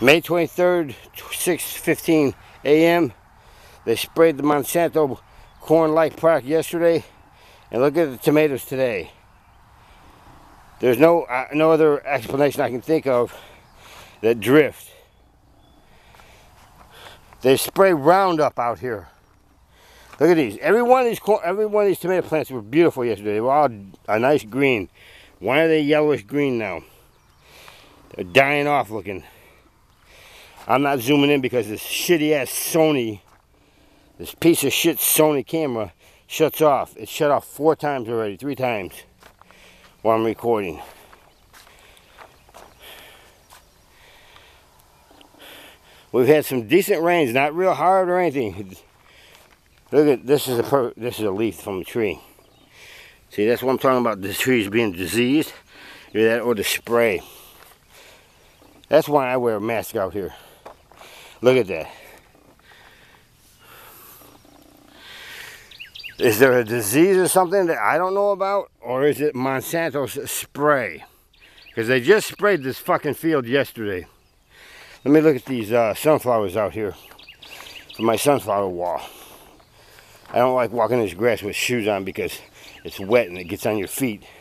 May 23rd, 6:15 a.m. They sprayed the Monsanto corn-like product yesterday, and look at the tomatoes today. There's no other explanation I can think of that drift. They spray Roundup out here. Look at these. Every one of these tomato plants were beautiful yesterday. They were all a nice green. Why are they yellowish green now? They're dying off looking. I'm not zooming in because this shitty ass Sony, this piece of shit Sony camera shuts off. It shut off 4 times already, 3 times while I'm recording. We've had some decent rains, not real hard or anything. Look at this is a leaf from a tree. See, that's what I'm talking about. The trees being diseased, either that or the spray. That's why I wear a mask out here. Look at that. Is there a disease or something that I don't know about? Or is it Monsanto's spray? Because they just sprayed this fucking field yesterday. Let me look at these sunflowers out here for my sunflower wall. I don't like walking this grass with shoes on because it's wet and it gets on your feet.